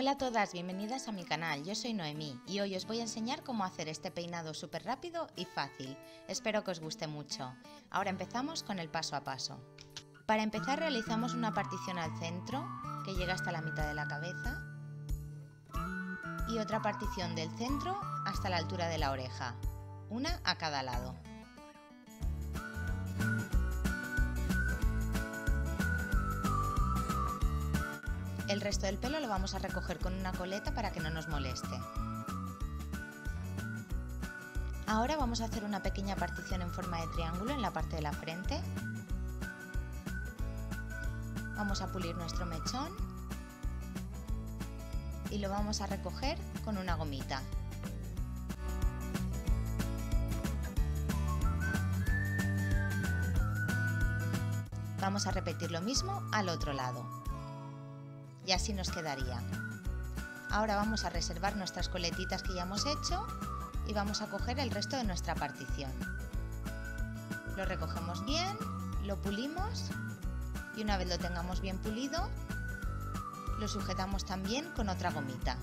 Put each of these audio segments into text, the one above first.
Hola a todas, bienvenidas a mi canal, yo soy Noemí y hoy os voy a enseñar cómo hacer este peinado súper rápido y fácil. Espero que os guste mucho. Ahora empezamos con el paso a paso. Para empezar realizamos una partición al centro que llega hasta la mitad de la cabeza y otra partición del centro hasta la altura de la oreja, una a cada lado. El resto del pelo lo vamos a recoger con una coleta para que no nos moleste. Ahora vamos a hacer una pequeña partición en forma de triángulo en la parte de la frente. Vamos a pulir nuestro mechón y lo vamos a recoger con una gomita. Vamos a repetir lo mismo al otro lado. Y así nos quedaría. Ahora vamos a reservar nuestras coletitas que ya hemos hecho y vamos a coger el resto de nuestra partición. Lo recogemos bien, lo pulimos y una vez lo tengamos bien pulido, lo sujetamos también con otra gomita.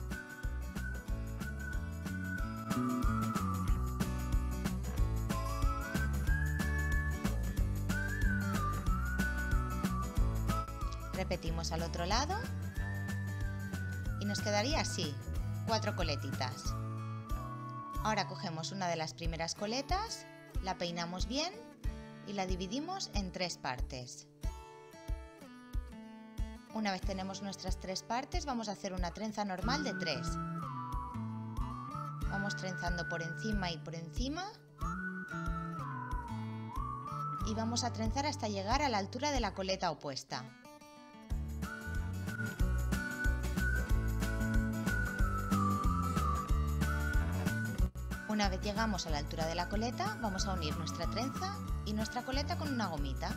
Repetimos al otro lado. Y nos quedaría así, 4 coletitas. Ahora cogemos una de las primeras coletas, la peinamos bien y la dividimos en 3 partes. Una vez tenemos nuestras 3 partes, vamos a hacer una trenza normal de 3. Vamos trenzando por encima y por encima. Y vamos a trenzar hasta llegar a la altura de la coleta opuesta. Una vez llegamos a la altura de la coleta, vamos a unir nuestra trenza y nuestra coleta con una gomita.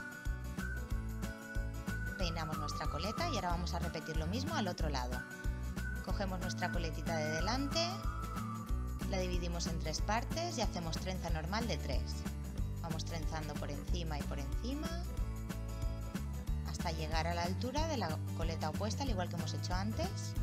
Peinamos nuestra coleta y ahora vamos a repetir lo mismo al otro lado. Cogemos nuestra coletita de delante, la dividimos en 3 partes y hacemos trenza normal de 3. Vamos trenzando por encima y por encima hasta llegar a la altura de la coleta opuesta, al igual que hemos hecho antes.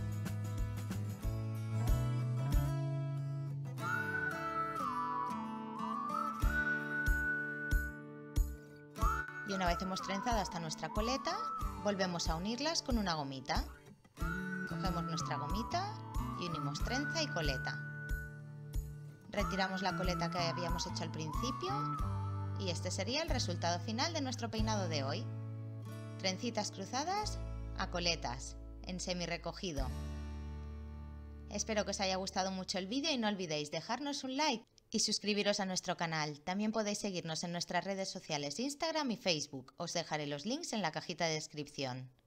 Y una vez hemos trenzado hasta nuestra coleta, volvemos a unirlas con una gomita. Cogemos nuestra gomita y unimos trenza y coleta. Retiramos la coleta que habíamos hecho al principio y este sería el resultado final de nuestro peinado de hoy. Trencitas cruzadas a coletas, en semi recogido. Espero que os haya gustado mucho el vídeo y no olvidéis dejarnos un like y suscribiros a nuestro canal. También podéis seguirnos en nuestras redes sociales Instagram y Facebook. Os dejaré los links en la cajita de descripción.